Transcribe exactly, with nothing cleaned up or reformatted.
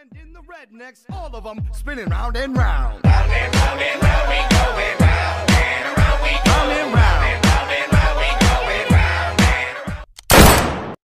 And in the rednecks, all of them spinning round and round. Round and round and round we going.